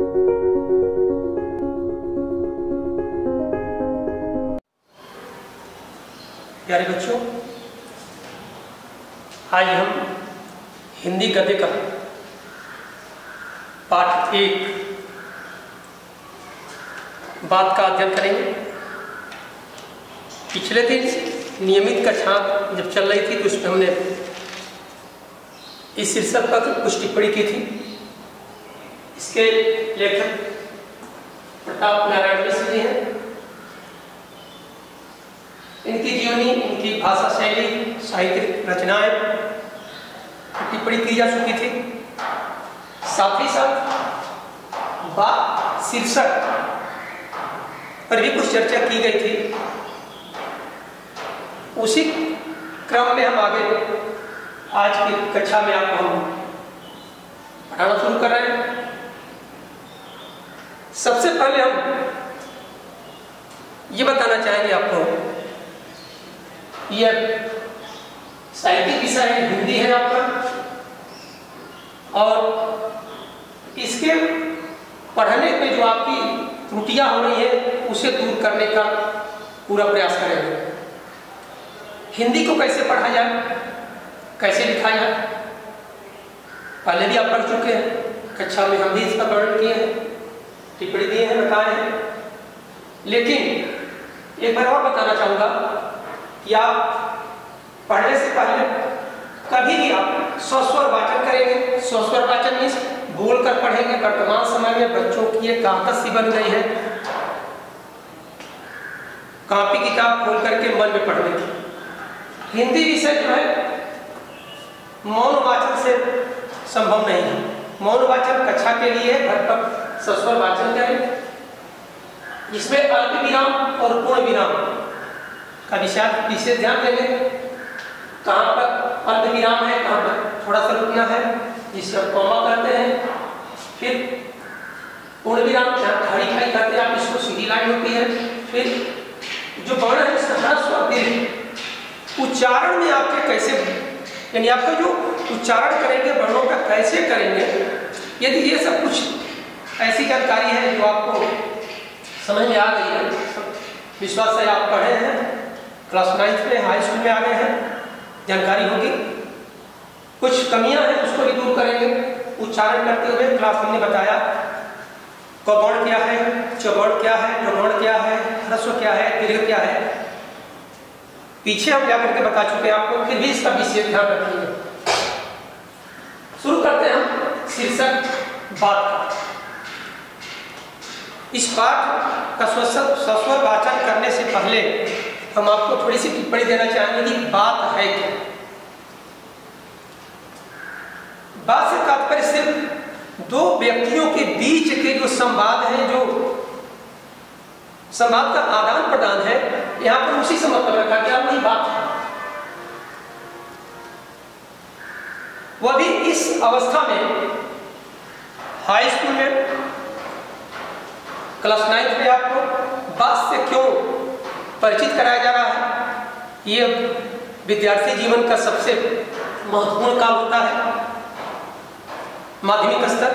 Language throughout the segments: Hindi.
प्यारे बच्चों, आज हम हिंदी गद्य का पाठ 1 बात का अध्ययन करेंगे। पिछले दिन नियमित कक्षा जब चल रही थी तो उसमें हमने इस शीर्षक पर कुछ टिप्पणी की थी। इसके लेखक प्रताप नारायण मिश्र जी हैं। इनकी जीवनी, इनकी भाषा शैली, साहित्यिक रचनाएं टिप्पणी की जा चुकी थी। साथ ही साथ बात शीर्षक पर भी कुछ चर्चा की गई थी। उसी क्रम में हम आगे आज की कक्षा में आपको हम पढ़ाना शुरू कर रहे हैं। सबसे पहले हम ये बताना चाहेंगे आपको, यह साहित्यिक विषय है, हिंदी है आपका, और इसके पढ़ने में जो आपकी त्रुटियां हो रही है उसे दूर करने का पूरा प्रयास करेंगे। हिंदी को कैसे पढ़ा जाए, कैसे लिखा जाए, पहले भी आप पढ़ चुके हैं, कक्षा में हम भी इसका वर्णन किए हैं, टिप्पणी दिए हैं, बताए हैं। लेकिन एक बार और बताना चाहूँगा कि आप पढ़ने से पहले कभी भी आप स्वस्वर वाचन करेंगे। स्वस्वर वाचन मीन्स बोलकर पढ़ेंगे। वर्तमान समय में बच्चों की एक आदत सी बन गई है कॉपी किताब खोल करके मन में पढ़ने की। हिंदी विषय जो है मौन वाचन से संभव नहीं है। मौन वाचन कक्षा के लिए घर पर स्वस्वर वाचन करें। इसमें अल्प विराम और पूर्ण विराम का विशेष ध्यान देंगे। कहाँ पर अल्प विराम है, कहाँ पर थोड़ा सा रुकना है, जिसे हम कॉमा कहते हैं। फिर पूर्ण विराम खड़ी खड़ी करते हैं आप, इसको सीधी लाइन होती है। फिर जो वर्ण है इसका ह्रस्व और दीर्घ उच्चारण में आपके कैसे, यानी आपका जो उच्चारण करेंगे वर्णों का कैसे करेंगे, यदि ये सब कुछ ऐसी जानकारी है जो आपको समझ में आ गई है, विश्वास है आप पढ़े हैं, क्लास 9 में, हाई स्कूल में आ गए हैं, जानकारी होगी। कुछ कमियां हैं उसको भी दूर करेंगे उच्चारण करते हुए। क्लास हमने बताया कवर्ण क्या है, चवर्ण क्या है, प्रवर्ण क्या है, ह्रस्व क्या है, दीर्घ क्या है, पीछे हम जाकर के बता चुके हैं आपको। फिर भी इसका विशेष ध्यान रखिए। शुरू करते हैं हम शीर्षक बात का। इस पाठ का स्वस्वर वाचन करने से पहले हम आपको थोड़ी सी टिप्पणी देना चाहेंगे कि बात है क्या। बात से तात्पर्य सिर्फ दो व्यक्तियों के बीच के जो संवाद है, जो संवाद का आदान प्रदान है, यहां पर उसी से मतलब रखा गया, वही बात है। वह भी इस अवस्था में, हाई स्कूल में, क्लास 9 में आपको बात से क्यों परिचित कराया जा रहा है। ये विद्यार्थी जीवन का सबसे महत्वपूर्ण काल होता है, माध्यमिक स्तर।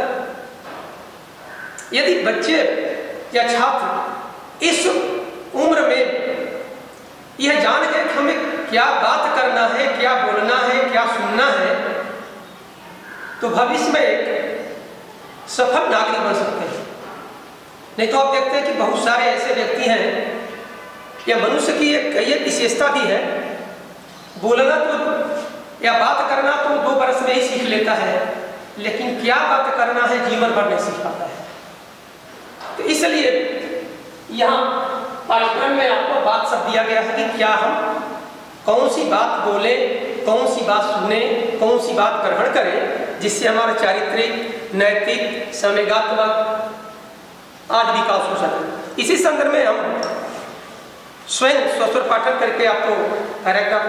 यदि बच्चे या छात्र इस उम्र में यह जान गए कि हमें क्या बात करना है, क्या बोलना है, क्या सुनना है, तो भविष्य में एक सफल नागरिक बन सकते हैं। नहीं तो आप देखते हैं कि बहुत सारे ऐसे व्यक्ति हैं, या मनुष्य की एक विशेषता भी है, बोलना तो या बात करना तो 2 बरस में ही सीख लेता है, लेकिन क्या बात करना है जीवन भर नहीं सीख पाता है। तो इसलिए यहाँ पाठ्यक्रम में आपको बात सब दिया गया है कि क्या हम कौन सी बात बोले, कौन सी बात सुने, कौन सी बात ग्रहण करें, जिससे हमारा चारित्रिक, नैतिक, संवेगात्मक आज विकास हो सके। इसी संदर्भ में हम स्वयं स्वस्वर पाठन करके आपको पैराग्राफ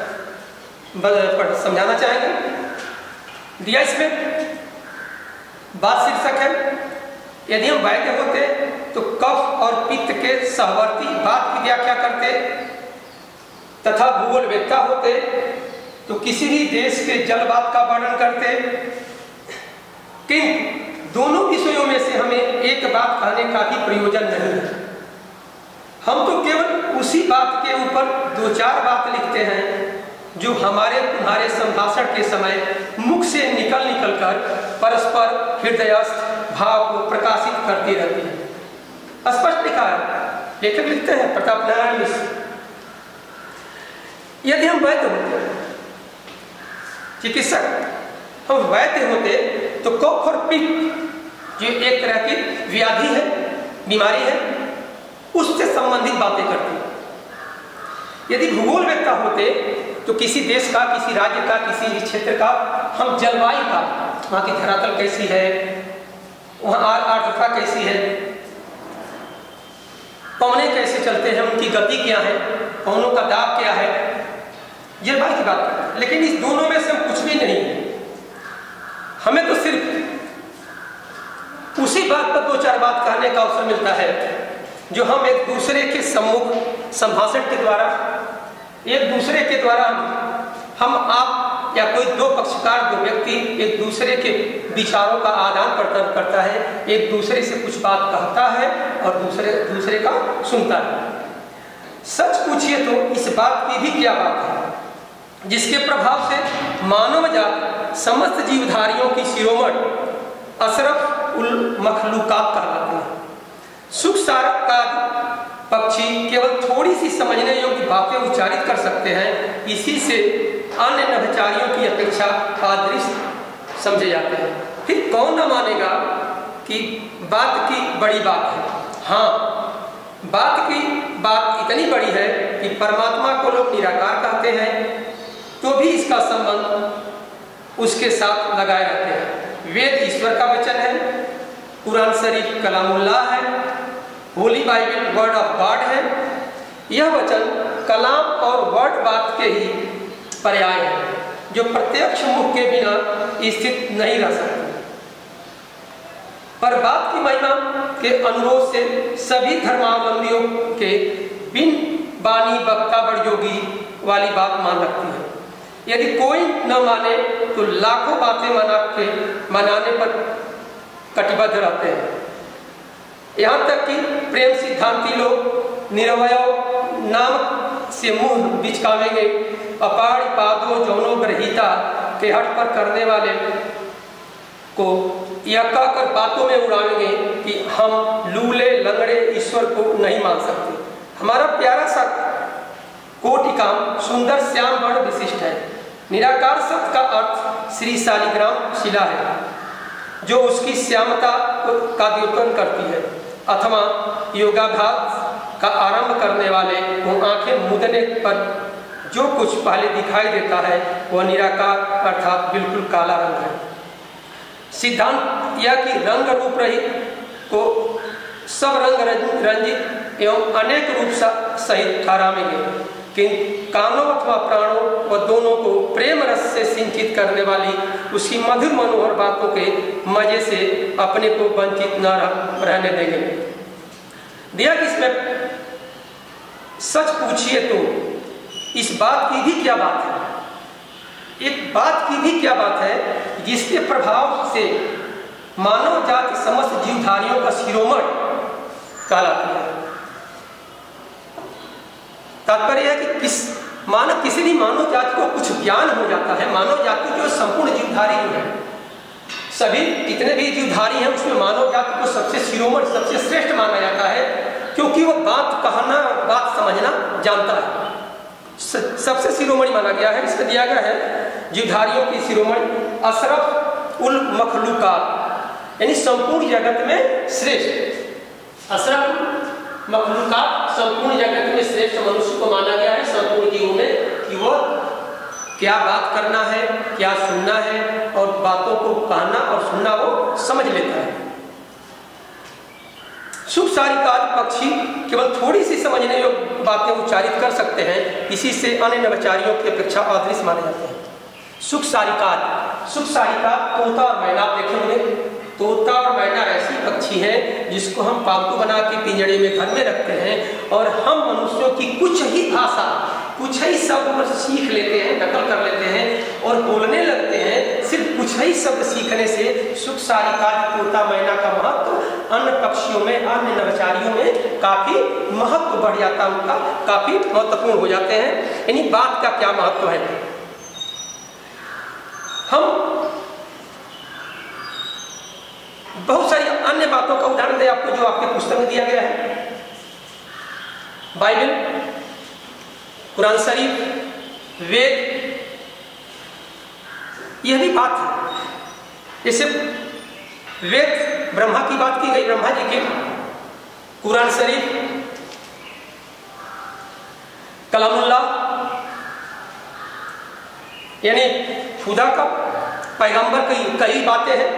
पर समझाना चाहेंगे। दिया इसमें बात शीर्षक है, यदि हम वैद्य होते तो कफ और पित्त के सहवर्ती बात की व्याख्या करते, तथा भूगोलवेत्ता होते तो किसी भी देश के जलवात का वर्णन करते। किंतु दोनों विषयों में से हमें एक बात कहने का भी प्रयोजन नहीं है। हम तो केवल उसी बात के ऊपर 2-4 बात लिखते हैं जो हमारे तुम्हारे संभाषण के समय मुख से निकल कर परस्पर हृदयस्थ भाव को प्रकाशित करती रहती है। स्पष्ट लिखा है, लेखक लिखते हैं प्रताप नारायण मिश्र, यदि हम वैद्य होते, चिकित्सक हम वैद्य होते तो कफ और पित्त जो एक तरह की व्याधि है, बीमारी है, उससे संबंधित बातें करते। यदि भूगोल वेत्ता होते तो किसी देश का, किसी राज्य का, किसी क्षेत्र का हम जलवायु का, वहाँ की धरातल कैसी है, वहाँ आर्द्रता कैसी है, पवने कैसे चलते हैं, उनकी गति क्या है, पवनों का दाब क्या है, जलवायु की बात करते हैं। लेकिन इस दोनों में से हम कुछ भी नहीं, हमें तो सिर्फ उसी बात पर 2-4 बात कहने का अवसर मिलता है जो हम एक दूसरे के सम्मुख संभाषण के द्वारा, एक दूसरे के द्वारा हम आप या कोई 2 पक्षकार, 2 व्यक्ति एक दूसरे के विचारों का आदान प्रदान करता है, एक दूसरे से कुछ बात कहता है और दूसरे का सुनता है। सच पूछिए तो इस बात की भी क्या बात है जिसके प्रभाव से मानव जात समस्त जीवधारियों की शिरोमणि अशरफ उल मखलूकात कहलाते हैं। सुख सारकार पक्षी केवल थोड़ी सी समझने योग्य बातें उच्चारित कर सकते हैं, इसी से अन्य नभचारियों की अपेक्षा अदृश्य समझे जाते हैं। फिर कौन न मानेगा कि बात की बड़ी बात है। हाँ, बात की बात इतनी बड़ी है कि परमात्मा को लोग निराकार कहते हैं तो भी इसका संबंध उसके साथ लगाए रहते हैं। वेद ईश्वर का वचन है, कुरान शरीफ कलामुल्लाह है, Holy Bible word of God है। यह वचन कलाम और वर्ड बात के ही पर्याय है जो प्रत्यक्ष मुख के बिना स्थित नहीं रह सकते। पर बात की महिमा के अनुरोध से सभी धर्मावलंबियों के बिन बानी बक्ता बड़योगी वाली बात मान रखती है। यदि कोई न माने तो लाखों बातें मनाने पर कटिबद्ध रहते हैं। यहाँ तक कि प्रेम सिद्धांती लोग निरवयव नाम से मुंह बिचकावेंगे, अपार पादों जौनों ग्रहीता के हट पर करने वाले को यह कहकर बातों में उड़ावेंगे कि हम लूले लंगड़े ईश्वर को नहीं मान सकते। हमारा प्यारा सा कोटिकाम सुंदर श्याम बड़ विशिष्ट है। निराकार शब्द का अर्थ श्री शालिग्राम शिला है जो उसकी श्यामता का द्योतन करती है, अथवा योगाभ्यास का आरंभ करने वाले को आंखें मूंदने पर जो कुछ पहले दिखाई देता है वह निराकार अर्थात बिल्कुल काला रंग है। सिद्धांत यह कि रंग रूप रहित को सब रंग रंजित एवं अनेक रूप सहित ठहरावेंगे, किंतु कानों अथवा प्राणों व दोनों को प्रेम रस से सिंचित करने वाली उसकी मधुर मनोहर बातों के मजे से अपने को वंचित न रहने देंगे। दिया कि इसमें सच पूछिए तो इस बात की भी क्या बात है, एक बात की भी क्या बात है जिसके प्रभाव से मानव जाति समस्त जीवधारियों का शिरोमणि कहलाती है। तात्पर्य है कि किसी भी मानव जाति को कुछ ज्ञान हो जाता है। मानव जाति जो संपूर्ण जीवधारी है, सभी जितने भी जीवधारी हैं उसमें मानव जाति को सबसे शिरोमणि, सबसे श्रेष्ठ माना जाता है, क्योंकि वह बात कहना, बात समझना जानता है। सबसे शिरोमणि माना गया है। इसमें दिया गया है जीवधारियों की शिरोमणि अशरफ उल मखलूकात, यानी संपूर्ण जगत में श्रेष्ठ। अशरफ मखलूकात, संपूर्ण जगत में श्रेष्ठ मनुष्य को माना गया है संपूर्ण जीवों में कि वह क्या बात करना है, क्या सुनना है और बातों को कहना और सुनना वो समझ लेता है। सुख सारिकाद पक्षी केवल थोड़ी सी समझने योग्य बातें उच्चारित कर सकते हैं, इसी से अन्य नभचारियों की अपेक्षा अदृश्य माने जाते हैं। सुख सारिकाद तोता और मैना, आप देखे होंगे तोता और मैना ऐसी पक्षी हैं जिसको हम पालतू बना के पिंजड़े में घर में रखते हैं और हम मनुष्यों की कुछ ही भाषा, कुछ ही शब्द सीख लेते हैं, नकल कर लेते हैं और बोलने लगते हैं सिर्फ कुछ ही शब्द सीखने से सुख, सारिका, तोता, मैना का महत्व अन्य पक्षियों में, अन्य नवचारियों में काफी महत्व बढ़ जाता है, उनका काफी महत्वपूर्ण हो जाते हैं। यानी बात का क्या महत्व है। हम बहुत सारी अन्य बातों का उदाहरण दे आपको, जो आपके पुस्तक में दिया गया है। बाइबल, कुरान शरीफ, वेद, यह भी बात है। जैसे वेद ब्रह्मा की बात की गई, ब्रह्मा जी की। कुरान शरीफ कलामुल्लाह यानी खुदा का पैगंबर की कई बातें हैं।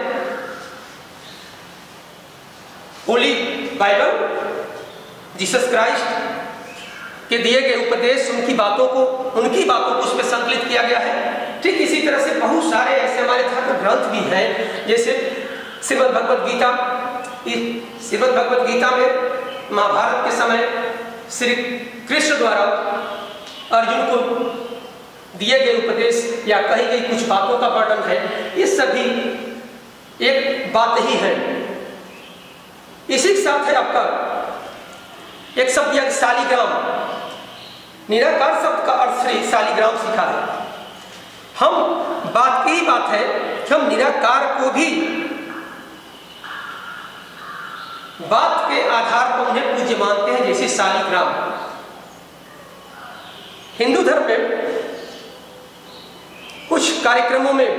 होली बाइबल, जीसस क्राइस्ट के दिए गए उपदेश, उनकी बातों को उसमें संकलित किया गया है। ठीक इसी तरह से बहुत सारे ऐसे हमारे धर्म ग्रंथ भी हैं, जैसे श्रीमद् भगवद गीता। श्रीमद् भगवद गीता में महाभारत के समय श्री कृष्ण द्वारा अर्जुन को दिए गए उपदेश या कही गई कुछ बातों का वर्णन है। ये सभी एक बात ही है। इसी के साथ है आपका एक शब्द या शालिग्राम। निराकार शब्द का अर्थ श्री शालिग्राम सीखा है। हम बात की बात है कि हम निराकार को भी बात के आधार पर उन्हें पूज्य मानते हैं, जैसे शालिग्राम। हिंदू धर्म में कुछ कार्यक्रमों में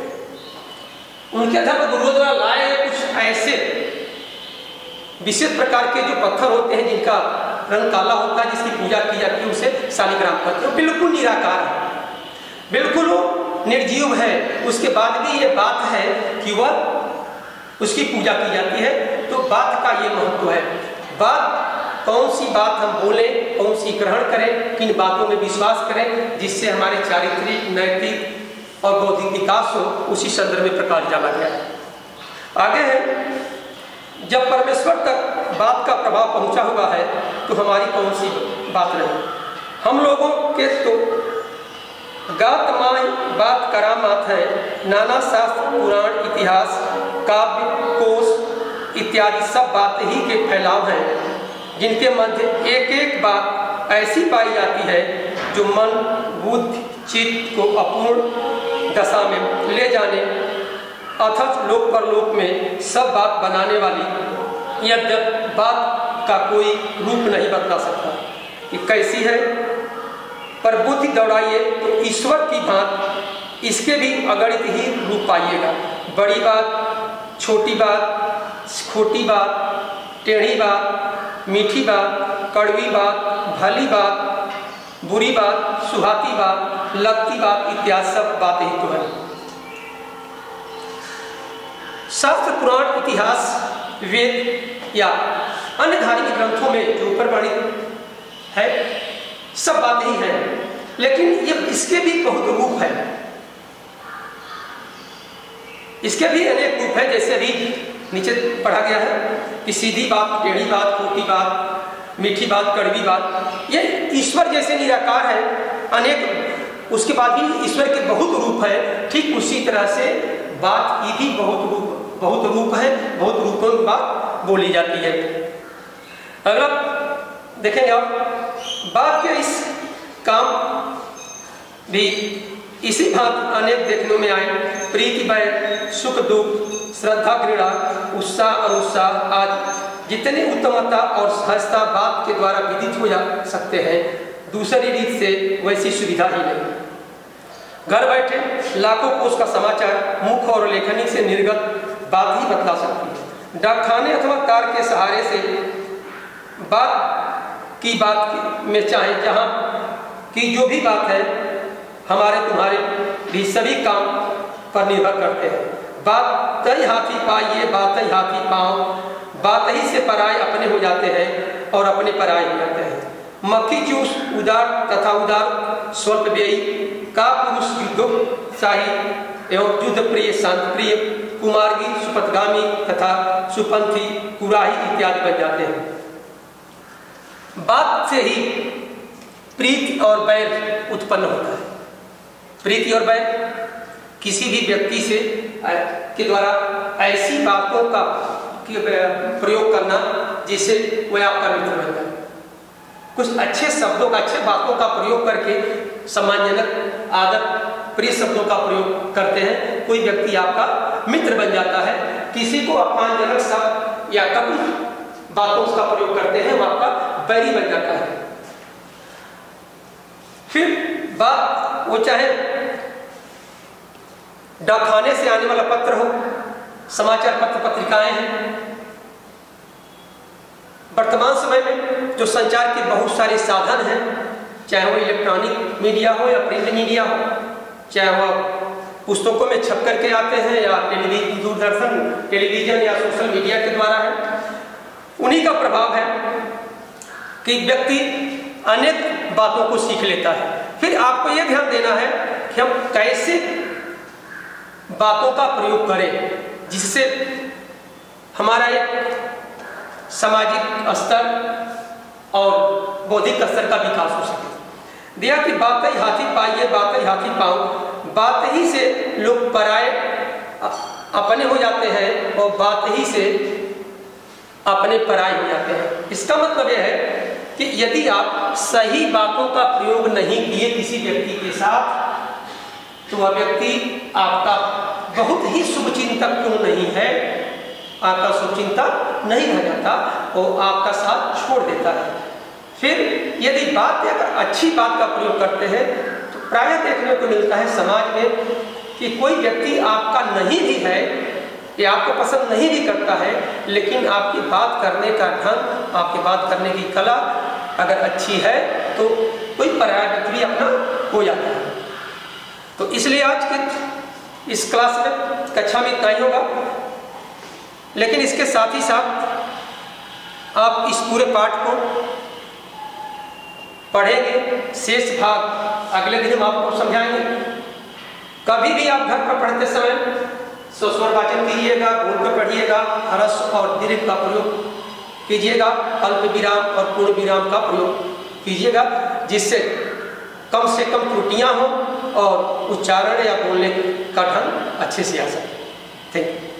उनके धर्म गुरुओं द्वारा लाए गए कुछ ऐसे विशेष प्रकार के जो पत्थर होते हैं, जिनका रंग काला होता है, जिसकी पूजा की जाती है, उसे शालिग्राम कहते हैं। बिल्कुल निराकार है, बिल्कुल वो निर्जीव है। उसके बाद भी ये बात है कि वह उसकी पूजा की जाती है। तो बात का ये महत्व है। बात, कौन सी बात हम बोलें, कौन सी ग्रहण करें, किन बातों में विश्वास करें, जिससे हमारे चारित्रिक, नैतिक और बौद्धिक विकास हो, उसी संदर्भ में प्रकाश डाला गया है। आगे है, जब परमेश्वर तक बात का प्रभाव पहुंचा हुआ है तो हमारी कौन सी बात रही। हम लोगों के तो गात माय बात करामात है। नाना शास्त्र, पुराण, इतिहास, काव्य, कोश इत्यादि सब बात ही के फैलाव हैं, जिनके मध्य एक एक बात ऐसी पाई जाती है जो मन, बुद्धि, चित्त को अपूर्ण दशा में ले जाने अथच लोक परलोक में सब बात बनाने वाली, यद्यप बात का कोई रूप नहीं बता सकता कि कैसी है, पर बुद्धि दौड़ाइए तो ईश्वर की भांति इसके भी अगणित ही रूप पाइएगा। बड़ी बात, छोटी बात, खोटी बात, टेढ़ी बात, मीठी बात, कड़वी बात, भली बात, बुरी बात, सुहाती बात, लगती बात इत्यादि सब बातें ही तो है। शास्त्र, पुराण, इतिहास, वेद या अन्य धार्मिक ग्रंथों में जो ऊपर वर्णित है सब बातें ही हैं, लेकिन ये इसके भी बहुत रूप है। इसके भी अनेक रूप है। जैसे अभी नीचे पढ़ा गया है कि सीधी बात, टेढ़ी बात, खोटी बात, मीठी बात, कड़वी बात, ये ईश्वर जैसे निराकार है अनेक, उसके बाद भी ईश्वर के बहुत रूप है। ठीक उसी तरह से बात की भी बहुत रूप है, बहुत रूपों की बात बोली जाती है। अगर देखेंगे आप, बात के इस काम भी इसी भांति अनेक देखने में आए। प्रीति, बैर, सुख, दुख, श्रद्धा, घृणा, उत्साह, अनुत्साह आदि जितने उत्तमता और सहजता बात के द्वारा विदित हो जा सकते हैं, दूसरी रीत से वैसी सुविधा ही नहीं। घर बैठे लाखों कोश का समाचार मुख और लेखनी से निर्गत बात ही बतला सकती है। डाकखाने अथवा कार के सहारे से बात में चाहे जहाँ की जो भी बात है, हमारे तुम्हारे भी सभी काम पर निर्भर करते हैं। बात तई हाथी पाइए, बात ही हाथी पाँव, बात ही से पराये अपने हो जाते हैं और अपने पराये हो जाते हैं। मक्खी चूस उदार तथा उदार स्वल्प व्ययी का पुरुष युद्धोत्साही एवं युद्ध प्रिय, शांत प्रिय, कुमार्गी, सुपथगामी तथा सुपंथी, कुराही इत्यादि बन जाते हैं। बात से ही प्रीति और बैर उत्पन्न होता है। प्रीति और बैर किसी भी व्यक्ति से के द्वारा ऐसी बातों का प्रयोग करना जिससे वह आपका मित्र बन जाए। कुछ अच्छे शब्दों का, अच्छे बातों का प्रयोग करके सम्मानजनक, आदर प्रिय शब्दों का प्रयोग करते हैं, कोई व्यक्ति आपका मित्र बन जाता है। किसी को अपमानजनक शब्द या कटु बातों का प्रयोग करते हैं, वो आपका बैरी बन जाता है। फिर बात वो चाहे डाकखाने से आने वाला पत्र हो, समाचार पत्र पत्रिकाएं हैं। वर्तमान समय में जो संचार के बहुत सारे साधन हैं, चाहे वो इलेक्ट्रॉनिक मीडिया हो या प्रिंट मीडिया हो, चाहे वो पुस्तकों में छप करके आते हैं या दूरदर्शन, टेलीविजन या सोशल मीडिया के द्वारा है, उन्हीं का प्रभाव है कि व्यक्ति अनेक बातों को सीख लेता है। फिर आपको यह ध्यान देना है कि हम कैसे बातों का प्रयोग करें जिससे हमारा एक सामाजिक स्तर और बौद्धिक स्तर का विकास हो सके। दिया कि बात ही हाथी पाइए, बात ही हाथी पाओ, बात ही से लोग पराए अपने हो जाते हैं और बात ही से अपने पराए हो जाते हैं। इसका मतलब यह है कि यदि आप सही बातों का प्रयोग नहीं किए किसी व्यक्ति के साथ, तो वह व्यक्ति आपका बहुत ही शुभचिंतक क्यों नहीं है, आपका शुभचिंतक नहीं रह जाता, वो आपका साथ छोड़ देता है। फिर यदि बात अगर अच्छी बात का प्रयोग करते हैं तो प्रायः देखने को मिलता है समाज में कि कोई व्यक्ति आपका नहीं भी है या आपको पसंद नहीं भी करता है, लेकिन आपकी बात करने का ढंग, आपकी बात करने की कला अगर अच्छी है तो कोई पराया व्यक्ति भी अपना हो जाता है। तो इसलिए आज के इस क्लास में, कक्षा में इतना ही होगा, लेकिन इसके साथ ही साथ आप इस पूरे पाठ को पढ़ेंगे, शेष भाग अगले दिन हम आपको समझाएंगे। कभी भी आप घर पर पढ़ते समय स्वस्वर वाचन कीजिएगा, बोल कर पढ़िएगा, ह्रस्व और दीर्घ का प्रयोग कीजिएगा, अल्प विराम और पूर्ण विराम का प्रयोग कीजिएगा, जिससे कम से कम त्रुटियां हो और उच्चारण या बोलने का ढंग अच्छे से आ सके। Thank you.